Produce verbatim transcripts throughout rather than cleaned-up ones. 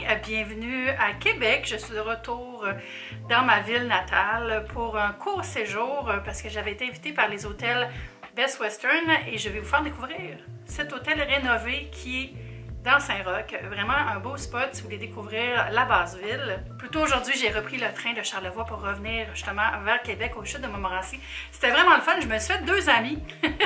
bienvenue à Québec. Je suis de retour dans ma ville natale pour un court séjour parce que j'avais été invitée par les hôtels Best Western et je vais vous faire découvrir cet hôtel rénové qui est dans Saint-Roch. Vraiment un beau spot si vous voulez découvrir la Basse-Ville. Plus tôt aujourd'hui, j'ai repris le train de Charlevoix pour revenir justement vers Québec au chutes de Montmorency. C'était vraiment le fun. Je me suis fait deux amis.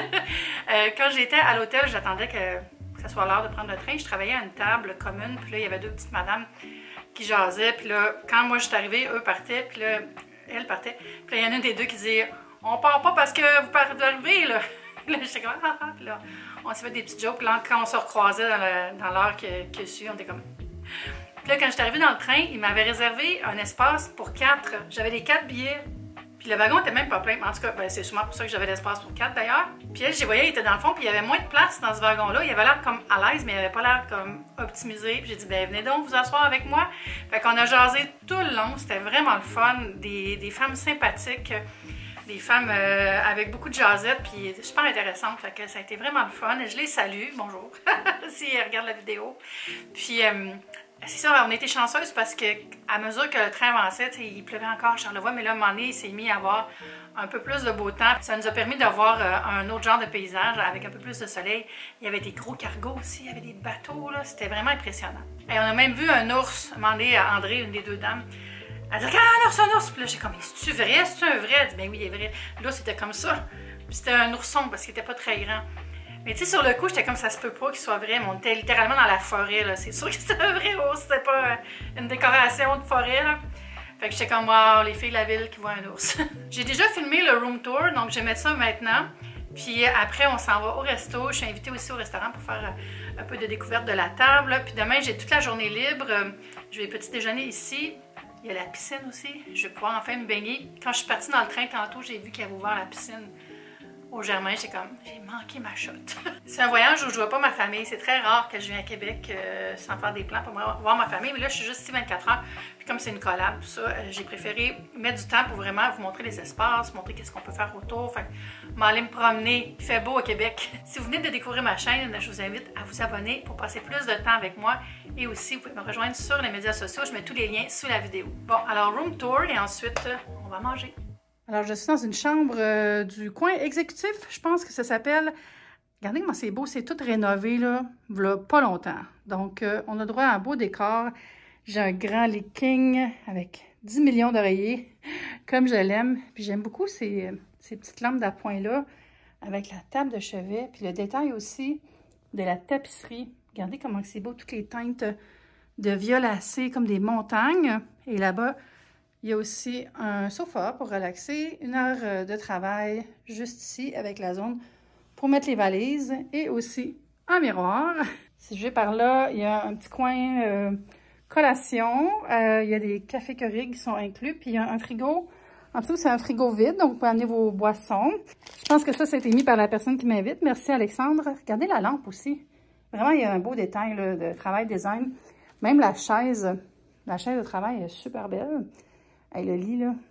euh, quand j'étais à l'hôtel, j'attendais que que ce soit l'heure de prendre le train. Je travaillais à une table commune, puis là, il y avait deux petites madames qui jasaient, puis là, quand moi je suis arrivée, eux partaient, puis là, elles partaient. Puis là, il y en a une des deux qui disait « On part pas parce que vous partez d'arriver, là! » Là, j'étais comme « Ah, ah! » Puis là, on s'est fait des petites jokes, puis là, quand on se recroisait dans l'heure qui a suivi, on était comme... Puis là, quand je suis arrivée dans le train, ils m'avaient réservé un espace pour quatre. J'avais les quatre billets. Puis le wagon était même pas plein. En tout cas, ben, c'est sûrement pour ça que j'avais l'espace pour quatre d'ailleurs. Puis elle, je les voyais, il était dans le fond, puis il y avait moins de place dans ce wagon-là. Il avait l'air comme à l'aise, mais il avait pas l'air comme optimisé. Puis j'ai dit, ben venez donc vous asseoir avec moi. Fait qu'on a jasé tout le long. C'était vraiment le fun. Des, des femmes sympathiques, des femmes euh, avec beaucoup de jasettes, puis super intéressantes. Fait que ça a été vraiment le fun. Et je les salue. Bonjour, si elles regardent la vidéo. Puis... Euh, c'est ça, on était chanceuses parce que à mesure que le train avançait, il pleuvait encore à Charlevoix, mais là, à un moment donné, il s'est mis à avoir un peu plus de beau temps. Ça nous a permis d'avoir euh, un autre genre de paysage avec un peu plus de soleil. Il y avait des gros cargos aussi, il y avait des bateaux, là, c'était vraiment impressionnant. Et on a même vu un ours, à un moment donné, André, une des deux dames, elle dit « Regarde, un ours, un ours! » Puis là, j'ai comme « C'est-tu vrai? C'est-tu un vrai? » Elle dit « Ben oui, il est vrai. » Là, c'était comme ça. Puis c'était un ourson parce qu'il était pas très grand. Mais tu sais, sur le coup, j'étais comme ça se peut pas qu'il soit vrai, mais on était littéralement dans la forêt, là. C'est sûr que c'était un vrai ours, c'était pas une décoration de forêt, là. Fait que j'étais comme, wow, les filles de la ville qui voient un ours. J'ai déjà filmé le room tour, donc je vais mettre ça maintenant. Puis après, on s'en va au resto. Je suis invitée aussi au restaurant pour faire un peu de découverte de la table. Puis demain, j'ai toute la journée libre. Je vais petit déjeuner ici. Il y a la piscine aussi. Je vais pouvoir enfin me baigner. Quand je suis partie dans le train tantôt, j'ai vu qu'il y avait ouvert la piscine au Germain, j'étais comme, j'ai manqué ma shot. C'est un voyage où je vois pas ma famille. C'est très rare que je viens à Québec euh, sans faire des plans pour voir ma famille. Mais là, je suis juste ici vingt-quatre heures. Puis comme c'est une collab, tout ça, euh, j'ai préféré mettre du temps pour vraiment vous montrer les espaces, vous montrer qu'est-ce qu'on peut faire autour. Fait que m'aller me promener. Il fait beau à Québec. Si vous venez de découvrir ma chaîne, je vous invite à vous abonner pour passer plus de temps avec moi. Et aussi, vous pouvez me rejoindre sur les médias sociaux. Je mets tous les liens sous la vidéo. Bon, alors room tour et ensuite, euh, on va manger. Alors, je suis dans une chambre euh, du coin exécutif, je pense que ça s'appelle. Regardez comment c'est beau, c'est tout rénové, là, voilà pas longtemps. Donc, euh, on a droit à un beau décor. J'ai un grand lit king avec dix millions d'oreillers, comme je l'aime. Puis j'aime beaucoup ces, ces petites lampes d'appoint-là, avec la table de chevet. Puis le détail aussi de la tapisserie. Regardez comment c'est beau, toutes les teintes de violacé, comme des montagnes. Et là-bas, il y a aussi un sofa pour relaxer, une heure de travail juste ici avec la zone pour mettre les valises et aussi un miroir. Si je vais par là, il y a un petit coin euh, collation. Euh, il y a des cafés Keurig qui sont inclus. Puis il y a un frigo. En dessous, c'est un frigo vide, donc vous pouvez amener vos boissons. Je pense que ça, ça a été mis par la personne qui m'invite. Merci Alexandre. Regardez la lampe aussi. Vraiment, il y a un beau détail là, de travail design. Même la chaise, la chaise de travail est super belle. Hey, le lit, là.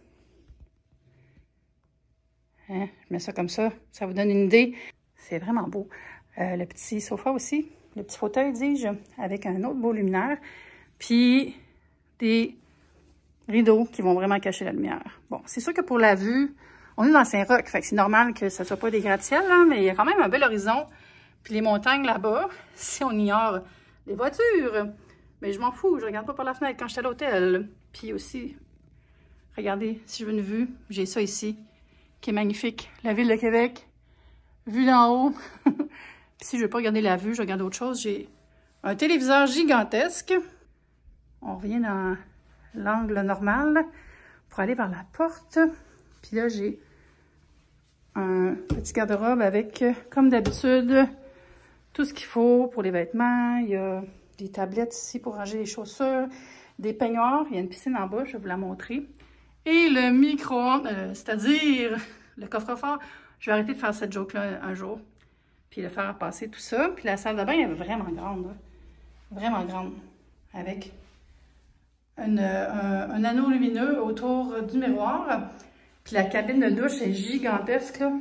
Hein? Je mets ça comme ça. Ça vous donne une idée. C'est vraiment beau. Euh, le petit sofa aussi. Le petit fauteuil, dis-je, avec un autre beau luminaire. Puis, des rideaux qui vont vraiment cacher la lumière. Bon, c'est sûr que pour la vue, on est dans Saint-Roch. Fait que c'est normal que ça soit pas des gratte-ciel, là, mais il y a quand même un bel horizon. Puis les montagnes là-bas, si on ignore les voitures. Mais je m'en fous. Je regarde pas par la fenêtre quand je suis à l'hôtel. Puis aussi... Regardez, si je veux une vue, j'ai ça ici, qui est magnifique. La ville de Québec, vue d'en haut. Puis si je veux pas regarder la vue, je regarde autre chose. J'ai un téléviseur gigantesque. On revient dans l'angle normal pour aller par la porte. Puis là, j'ai un petit garde-robe avec, comme d'habitude, tout ce qu'il faut pour les vêtements. Il y a des tablettes ici pour ranger les chaussures, des peignoirs. Il y a une piscine en bas, je vais vous la montrer. Et le micro-ondes, euh, c'est-à-dire le coffre-fort. Je vais arrêter de faire cette joke-là un jour. Puis le faire passer tout ça. Puis la salle de bain, elle est vraiment grande. Là. Vraiment grande. Avec une, un, un anneau lumineux autour du miroir. Puis la cabine de douche est gigantesque. Là.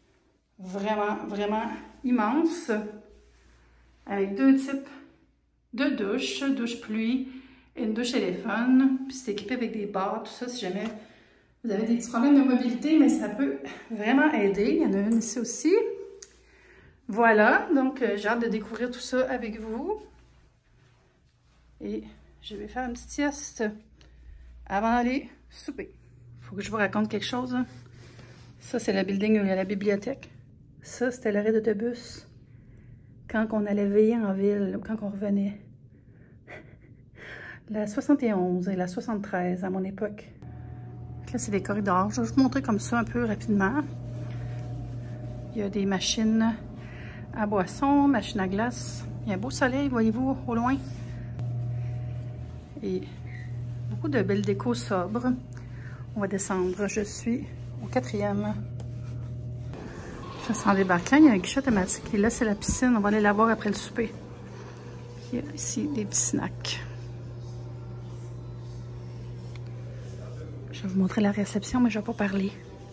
Vraiment, vraiment immense. Avec deux types deux douches, douche pluie et une douche téléphone. Puis c'est équipé avec des barres, tout ça, si jamais vous avez des petits problèmes de mobilité, mais ça peut vraiment aider. Il y en a une ici aussi. Voilà, donc euh, j'ai hâte de découvrir tout ça avec vous. Et je vais faire une petite sieste avant d'aller souper. Il faut que je vous raconte quelque chose. Hein. Ça, c'est le building où il y a la bibliothèque. Ça, c'était l'arrêt d'autobus quand on allait veiller en ville ou quand on revenait. La soixante et onze et la soixante-treize à mon époque. Là, c'est des corridors. Je vais vous montrer comme ça un peu rapidement. Il y a des machines à boissons, machines à glace. Il y a un beau soleil, voyez-vous, au loin. Et beaucoup de belles décos sobres. On va descendre. Je suis au quatrième. Juste en débarquant, il y a un guichet automatique. Et là, c'est la piscine. On va aller la voir après le souper. Il y a ici des petits snacks. Je vais vous montrer la réception, mais je ne vais pas parler.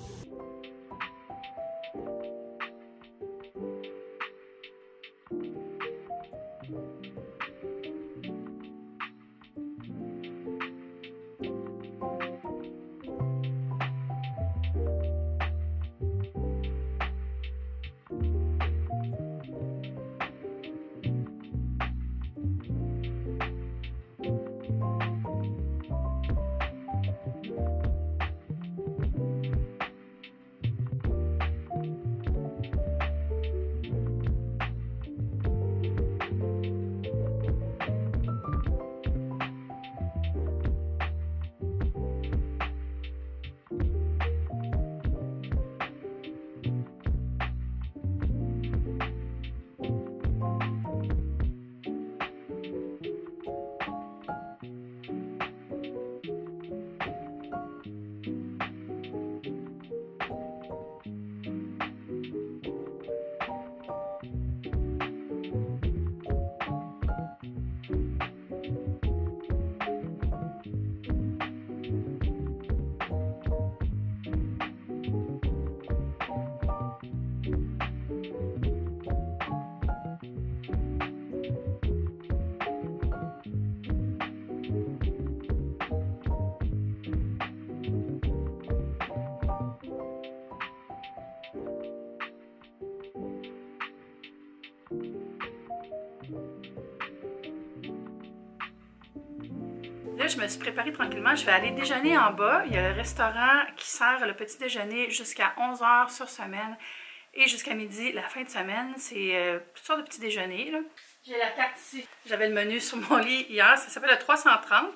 Là, je me suis préparée tranquillement. Je vais aller déjeuner en bas. Il y a le restaurant qui sert le petit déjeuner jusqu'à onze heures sur semaine et jusqu'à midi la fin de semaine. C'est euh, toutes sortes de petits déjeuners. J'ai la carte ici. J'avais le menu sur mon lit hier. Ça s'appelle le trois cent trente.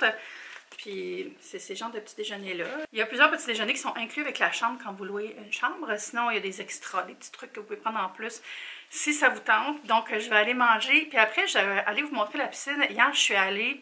Puis c'est ces genres de petits déjeuners-là. Il y a plusieurs petits déjeuners qui sont inclus avec la chambre quand vous louez une chambre. Sinon, il y a des extras, des petits trucs que vous pouvez prendre en plus si ça vous tente. Donc, je vais aller manger. Puis après, je vais aller vous montrer la piscine. Hier, je suis allée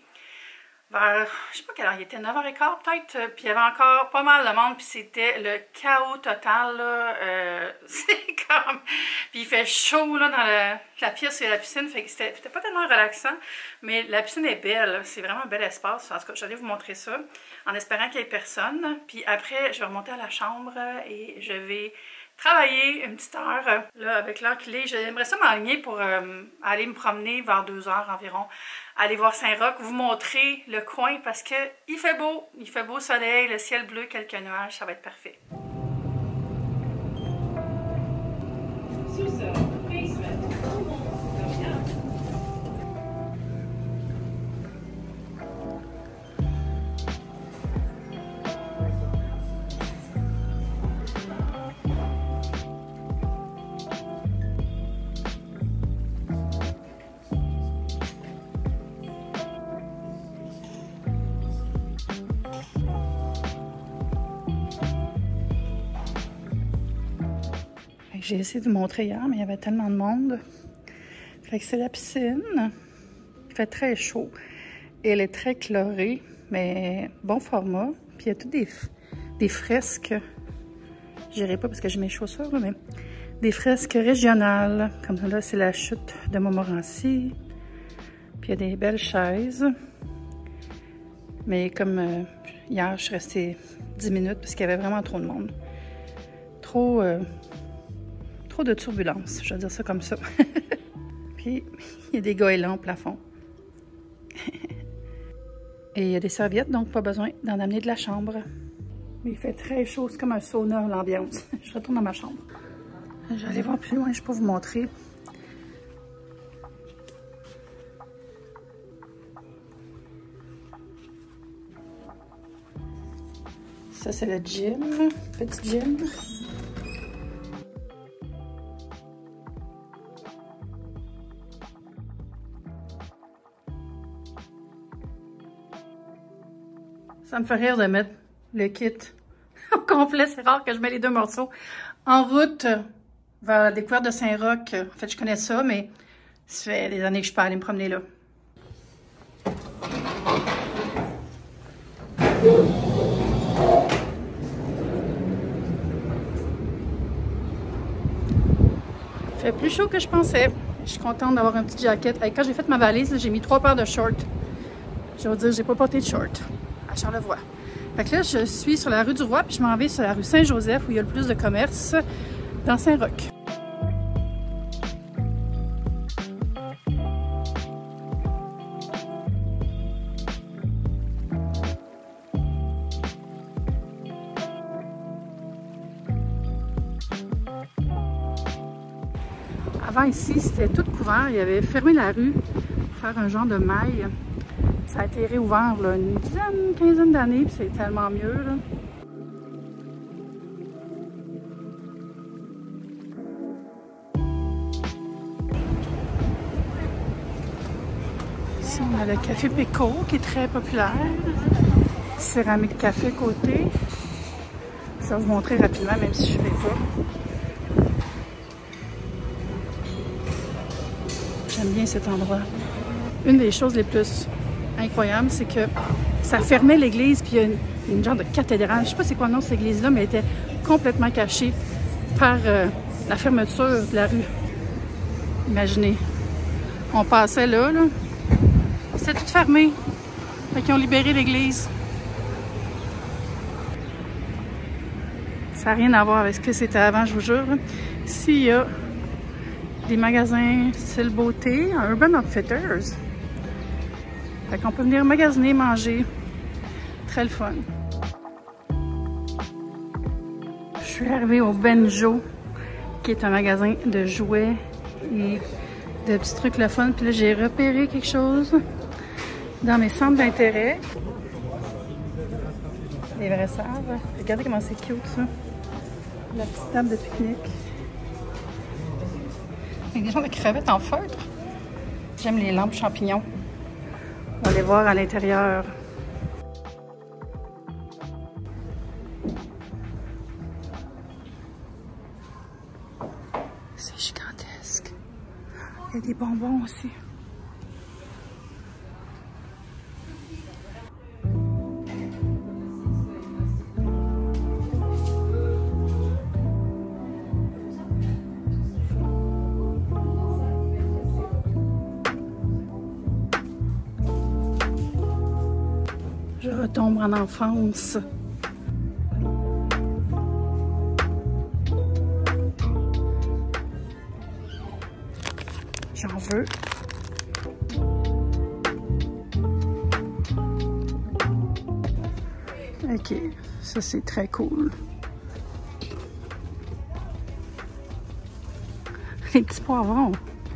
vers, je sais pas quelle heure il était, neuf heures quinze peut-être. Puis il y avait encore pas mal de monde. Puis c'était le chaos total, là. Euh, c'est comme... Puis il fait chaud, là, dans le, la pièce et la piscine. Fait que c'était pas tellement relaxant. Mais la piscine est belle. C'est vraiment un bel espace. En tout cas, j'allais vous montrer ça en espérant qu'il n'y ait personne. Puis après, je vais remonter à la chambre et je vais travailler une petite heure, là, avec l'heure qu'il est. J'aimerais ça m'aligner pour euh, aller me promener vers deux heures environ, aller voir Saint-Roch, vous montrer le coin parce que il fait beau, il fait beau soleil, le ciel bleu, quelques nuages, ça va être parfait. J'ai essayé de vous montrer hier, mais il y avait tellement de monde. Fait que c'est la piscine. Il fait très chaud. Et elle est très colorée, mais bon format. Puis il y a toutes des, des fresques. Je n'irai pas parce que j'ai mes chaussures, là, mais des fresques régionales. Comme ça, là, c'est la chute de Montmorency. Puis il y a des belles chaises. Mais comme euh, hier, je suis restée dix minutes parce qu'il y avait vraiment trop de monde. Trop... Euh, Trop de turbulence, je vais dire ça comme ça. Puis, il y a des goélands au plafond. Et il y a des serviettes, donc pas besoin d'en amener de la chambre. Mais il fait très chaud, c'est comme un sauna l'ambiance. Je retourne dans ma chambre. Je vais aller voir plus loin, je peux vous montrer. Ça, c'est le gym, petit gym. Ça me fait rire de mettre le kit au complet. C'est rare que je mets les deux morceaux. En route vers la découverte de Saint-Roch. En fait, je connais ça, mais ça fait des années que je peux aller me promener là. Il fait plus chaud que je pensais. Je suis contente d'avoir un petit jacket. Quand j'ai fait ma valise, j'ai mis trois paires de shorts. Je vais vous dire, j'ai pas porté de shorts à Charlevoix. Fait que là, je suis sur la rue du Roi, puis je m'en vais sur la rue Saint-Joseph, où il y a le plus de commerce, dans Saint-Roch. Avant ici, c'était tout couvert. Il avait fermé la rue pour faire un genre de maille. Ça a été réouvert là, une dizaine, quinzaine d'années, puis c'est tellement mieux. Là. Ici, on a le café Péco qui est très populaire. Céramique café côté. Je vais vous montrer rapidement, même si je ne fais pas. J'aime bien cet endroit. Une des choses les plus incroyables, c'est que ça fermait l'église, puis il y a une, une genre de cathédrale. Je ne sais pas c'est quoi le nom de cette église-là, mais elle était complètement cachée par euh, la fermeture de la rue. Imaginez. On passait là, là. C'était tout fermé. Fait qu'ils ont libéré l'église. Ça n'a rien à voir avec ce que c'était avant, je vous jure. Ici, il y a des magasins style beauté, un Urban Outfitters. Fait qu'on peut venir magasiner, manger. Très le fun. Je suis arrivée au Benjo, qui est un magasin de jouets et de petits trucs le fun. Puis là, j'ai repéré quelque chose dans mes centres d'intérêt. Les vrais sables. Regardez comment c'est cute, ça. La petite table de pique-nique. Avec des genres de crevettes en feutre. J'aime les lampes champignons. On va aller voir à l'intérieur. C'est gigantesque. Il y a des bonbons aussi. Je retombe en enfance. J'en veux. Ok, ça c'est très cool. Les petits poivrons.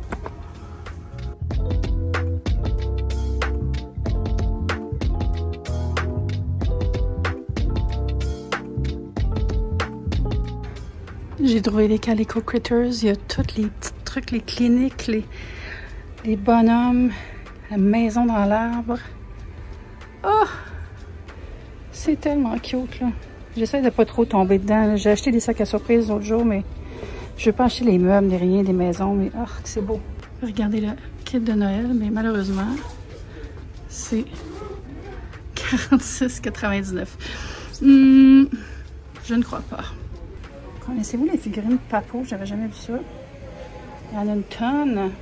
J'ai trouvé les Calico Critters. Il y a tous les petits trucs, les cliniques, les, les bonhommes, la maison dans l'arbre. Oh! C'est tellement cute, là. J'essaie de pas trop tomber dedans. J'ai acheté des sacs à surprise l'autre jour, mais je veux pas acheter les meubles, ni rien, des maisons, mais oh, c'est beau. Regardez le kit de Noël, mais malheureusement, c'est quarante-six quatre-vingt-dix-neuf. Hum, je ne crois pas. Connaissez-vous les figurines Papo? J'avais jamais vu ça. Il y en a une tonne.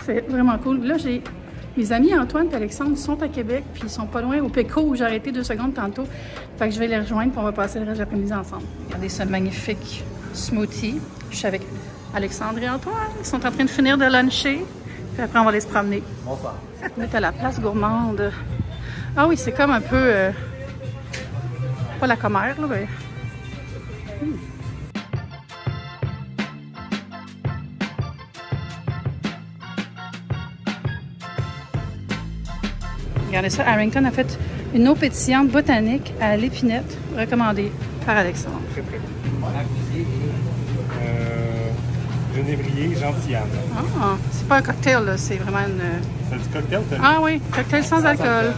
C'est vraiment cool. Là, j'ai mes amis Antoine et Alexandre sont à Québec, puis ils sont pas loin au Péco où j'ai arrêté deux secondes tantôt. Fait que je vais les rejoindre puis on va passer le reste de l'après-midi ensemble. Regardez ce magnifique smoothie. Je suis avec Alexandre et Antoine. Ils sont en train de finir de luncher. Puis après, on va aller se promener. Bonsoir. On est à la place gourmande. Ah oui, c'est comme un peu... Euh, pas la commère, là, mais... Hmm. Regardez ça, Harrington a fait une eau pétillante botanique à l'épinette, recommandée par Alexandre. Très très bon. Euh, Genévrier Gentillane. Ah, c'est pas un cocktail, là, c'est vraiment une... C'est du cocktail, t'as Ah oui, cocktail sans, sans alcool. alcool.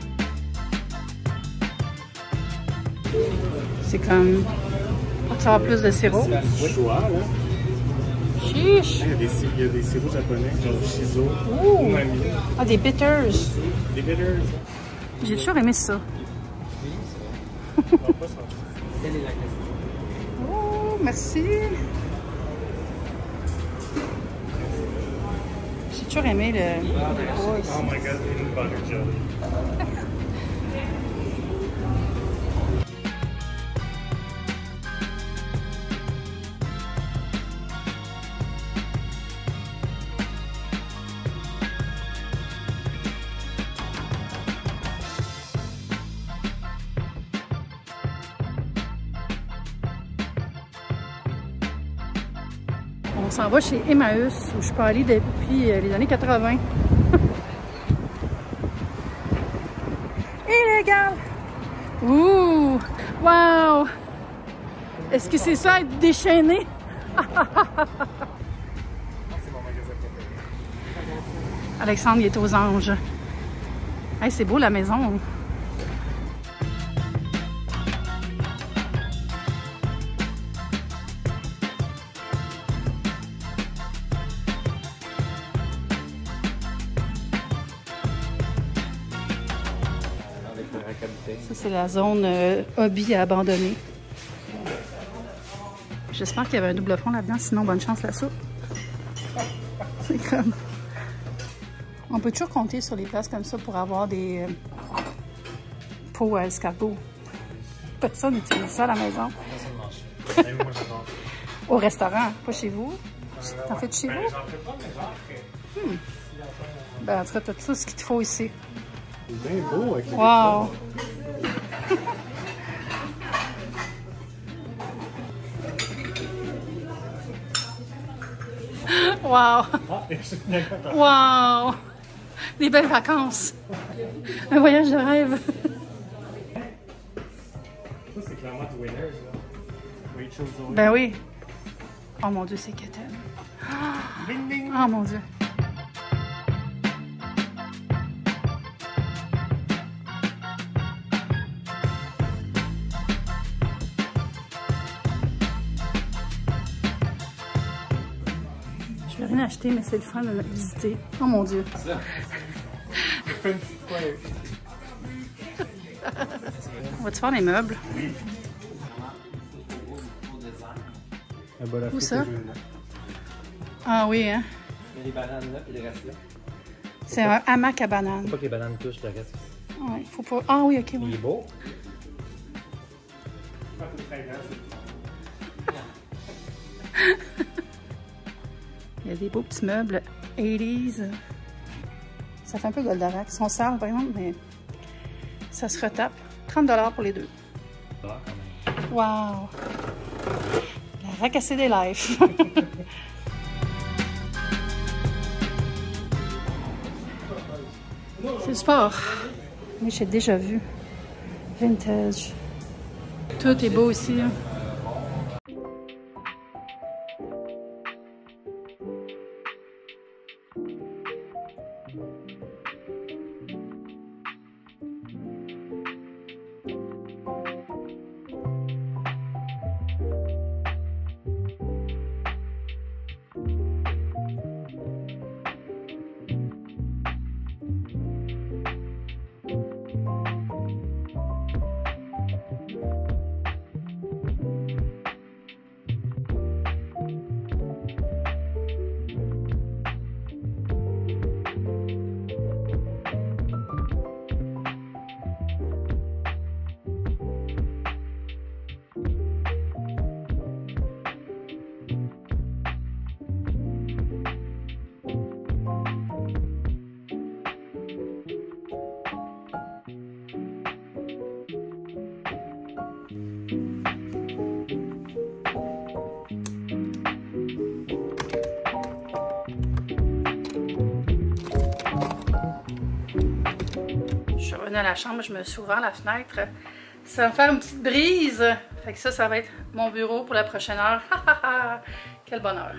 C'est comme... Ça va plus de sirop. C'est du choix, là. Chiche! Il y a des, il y a des sirops japonais, genre du shiso, umami. Ah, des bitters. Des bitters. J'ai toujours aimé ça. Non, pas ça. Quelle est la question? Oh, merci. J'ai toujours aimé le... Oh, oh my god, une butter jelly. On s'en va chez Emmaüs, où je peux aller depuis les années quatre-vingt. Illégal! Ouh! Wow! Est-ce que c'est ça, être déchaîné? C'est mon magasin préféré. Alexandre, il est aux anges. Hey, c'est beau la maison. Ça, c'est la zone euh, hobby à abandonner. J'espère qu'il y avait un double fond là-dedans, sinon bonne chance la soupe. C'est comme... On peut toujours compter sur les places comme ça pour avoir des euh, pots à escargot. Personne n'utilise ça à la maison. Au restaurant, pas chez vous. T'en fais de chez vous? J'en fais pas, mais j'en ferai. Hmm. Ben, en tout cas, t'as tout ce qu'il te faut ici. C'est bien beau avec les Wow! Wow! Wow! Des belles vacances! Un voyage de rêve! Ça, c'est clairement du Winners, là. Rachel Zoe. Ben oui! Oh mon Dieu, c'est Keten! Ding ding! Oh mon Dieu! Je vais rien acheter, mais c'est le fun de le visiter. Oh mon Dieu! J'ai fait une petite pointe. On va-tu faire des meubles? Oui. Où ça? Ah oui, hein? Il y a les bananes là, puis le reste là. C'est un hamac à banane. Faut pas que les bananes touchent le reste. Ouais, faut pas... Ah oui, ok, Il oui. est beau. Il y a des beaux petits meubles eighties. Ça fait un peu Goldorak. Ils sont sales, par exemple, mais ça se retape. trente dollars pour les deux. Ah, quand même. Wow! La racassée des lives. C'est le sport. Mais j'ai déjà vu. Vintage. Tout est beau ici. Hein. revenu à la chambre, je me suis ouvert la fenêtre. Ça va me faire une petite brise. Fait que ça, ça va être mon bureau pour la prochaine heure. Quel bonheur!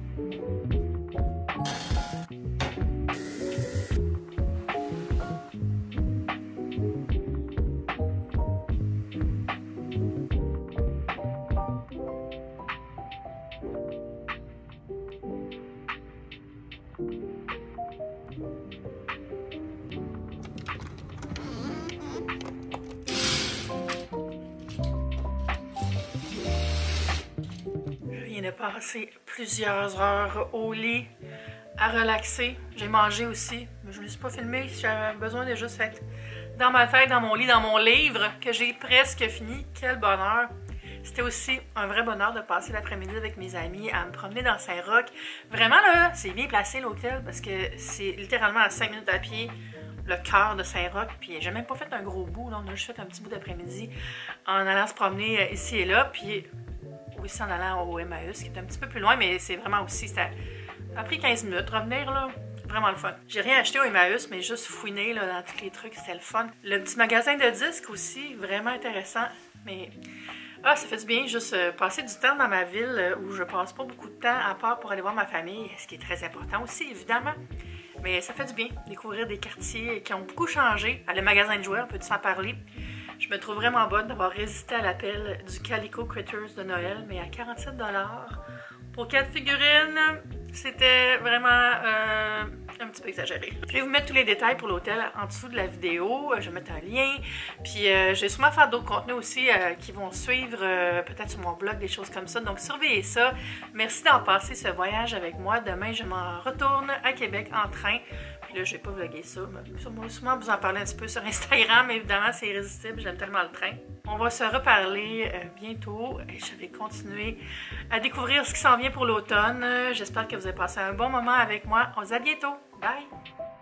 Je viens de passer plusieurs heures au lit à relaxer. J'ai mangé aussi, mais je ne me suis pas filmée. J'avais besoin de juste être dans ma tête, dans mon lit, dans mon livre, que j'ai presque fini. Quel bonheur! C'était aussi un vrai bonheur de passer l'après-midi avec mes amis, à me promener dans Saint-Roch. Vraiment, là, c'est bien placé l'hôtel parce que c'est littéralement à cinq minutes à pied, le cœur de Saint-Roch. Puis j'ai même pas fait un gros bout, là. On a juste fait un petit bout d'après-midi en allant se promener ici et là. Puis aussi en allant au Emmaüs, qui est un petit peu plus loin, mais c'est vraiment aussi, ça a pris quinze minutes revenir, là. Vraiment le fun. J'ai rien acheté au Emmaüs, mais juste fouiné là, dans tous les trucs, c'était le fun. Le petit magasin de disques aussi, vraiment intéressant. Mais ah, ça fait du bien juste euh, passer du temps dans ma ville euh, où je passe pas beaucoup de temps à part pour aller voir ma famille, ce qui est très important aussi, évidemment. Mais ça fait du bien, découvrir des quartiers qui ont beaucoup changé. Le magasin de jouets, on peut s'en parler. Je me trouve vraiment bonne d'avoir résisté à l'appel du Calico Critters de Noël, mais à quarante-sept dollars pour quatre figurines. C'était vraiment euh, un petit peu exagéré. Je vais vous mettre tous les détails pour l'hôtel en dessous de la vidéo. Je vais mettre un lien. Puis euh, je vais sûrement faire d'autres contenus aussi euh, qui vont suivre euh, peut-être sur mon blog, des choses comme ça. Donc surveillez ça. Merci d'avoir passé ce voyage avec moi. Demain, je m'en retourne à Québec en train. Puis là, je vais pas vlogger ça. Mais sûrement, sûrement vous en parler un petit peu sur Instagram. Évidemment, c'est irrésistible. J'aime tellement le train. On va se reparler euh, bientôt. Et je vais continuer à découvrir ce qui s'en vient pour l'automne. J'espère que vous avez passé un bon moment avec moi. On se dit à bientôt. Bye!